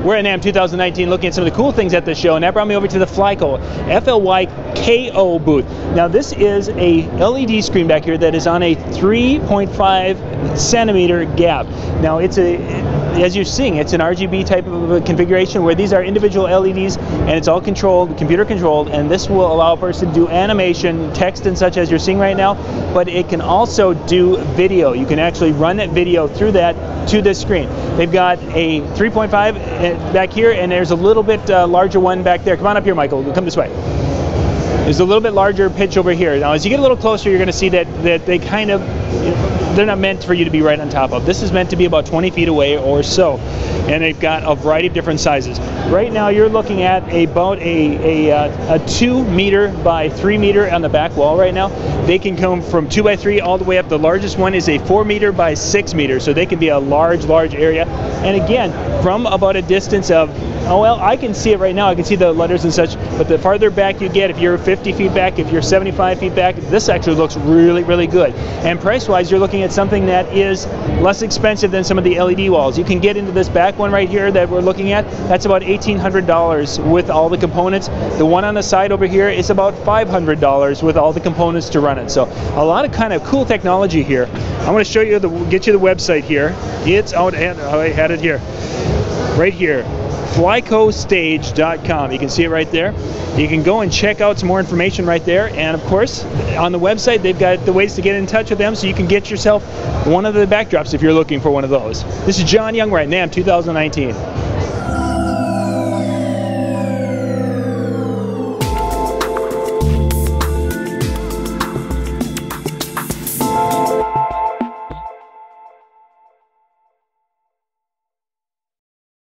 We're at NAMM 2019 looking at some of the cool things at the show, and that brought me over to the Flyco, F-L-Y-K-O booth. Now this is a LED screen back here that is on a 3.5 centimeter gap. Now it's as you're seeing, it's an RGB type of a configuration where these are individual LEDs and it's all controlled, computer controlled, and this will allow a person to do animation, text and such as you're seeing right now, but it can also do video. You can actually run that video through that to this screen. They've got a 3.5 back here, and there's a little bit larger one back there. Come on up here, Michael. Come this way. There's a little bit larger pitch over here. Now, as you get a little closer, you're going to see that they kind of, they're not meant for you to be right on top of. This is meant to be about 20 feet away or so, and they've got a variety of different sizes. Right now, you're looking at about a 2 meter by 3 meter on the back wall right now. They can come from 2 by 3 all the way up. The largest one is a 4 meter by 6 meters, so they can be a large area. And again, from about a distance of, oh well, I can see it right now. I can see the letters and such, but the farther back you get, if you're 50 feet back, if you're 75 feet back, this actually looks really, really good. And price-wise, you're looking at something that is less expensive than some of the LED walls. You can get into this back one right here that we're looking at. That's about $1,800 with all the components. The one on the side over here is about $500 with all the components to run it. So a lot of kind of cool technology here. I'm going to show you, get you the website here. It's out at, I had it here, right here. FlycoStage.com. You can see it right there. You can go and check out some more information right there, and of course on the website they've got the ways to get in touch with them so you can get yourself one of the backdrops if you're looking for one of those. This is John Young, right? NAMM 2019.